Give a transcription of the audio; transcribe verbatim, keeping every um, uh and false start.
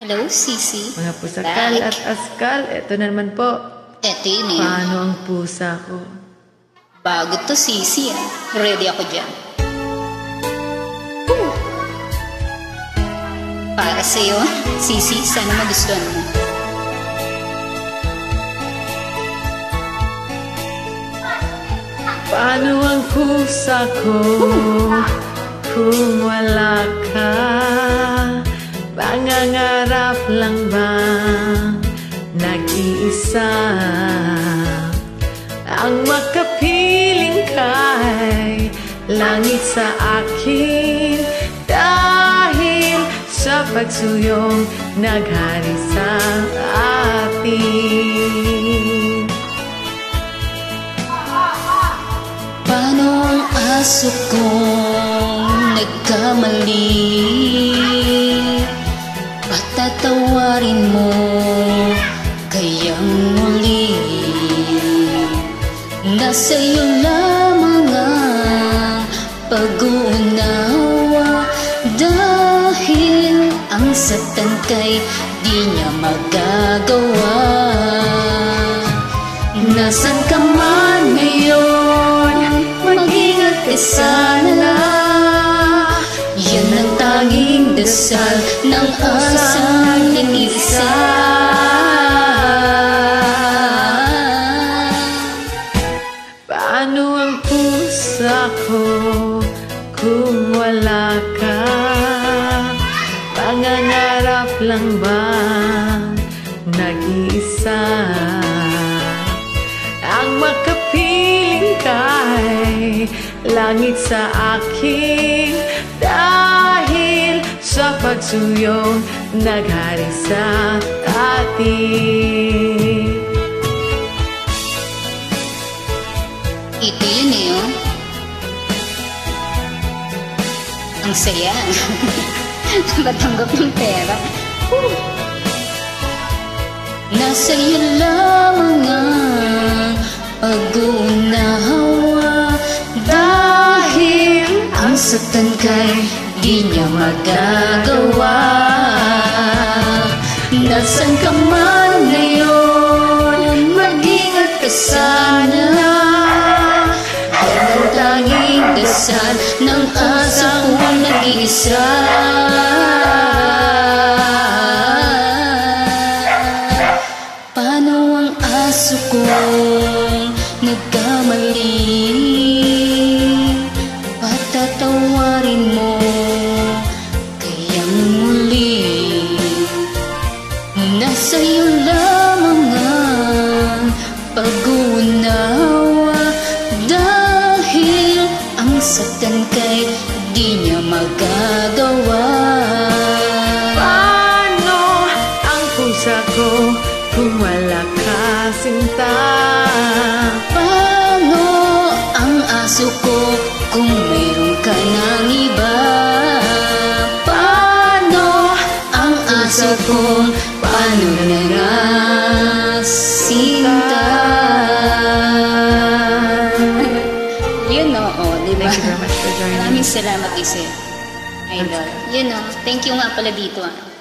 Hello, Sisi. Mga pusakal at askal, eto na naman po. Eto yun eh. Paano ang pusa ko? Bago to, Sisi ah. Ready ako dyan. Woo! Para sa'yo, Sisi, sana magustuhan mo. Paano ang pusa ko kung wala ka? Pangangarap lang bang nag-iisa ang makapiling kay langit sa akin dahil sa pagsuyong naghari sa atin. Paano ang aso kong nagkamali? Patatawarin mo kayang muli. Nasa iyo lamang ang pag-uunawa dahil ang satan kay di niya magagawa. Nasaan ka man ngayon, mag-ingat ka sana. Yan ang tanging dasal ng asang nag-isa. Paano ang pusa ko kung wala ka? Pangangarap lang bang nag-iisa ang makapiling kay langit sa akin dahil sa pagsuyong naghari sa atin. Ito yun eh, oh. Ang saya. Batanggap ng pera. Woo! Nasa iyo lamang ang pag-uunawa dahil ang satan kay di niya magagawa. Nasaan ka man ngayon, mag-ingat ka sana. Yan ang tanging dasal ng aso kong nag-iisa. Paano ang aso kong nagkamali? Patatawarin mo kayang muli. Nasa iyo lamang ang pag-uunawa dahil ang satan kay di niya magagawa. Paano ang pusa ko kung wala ka, sinta? Paano ang aso ko kung meron ka ng iba? Paano ang aso ko? Paano na nga, sinta? Yun o, oh, diba? Thank you very much for joining. Maraming salamat, Ise. Idol. Yun o, thank you nga pala dito ah.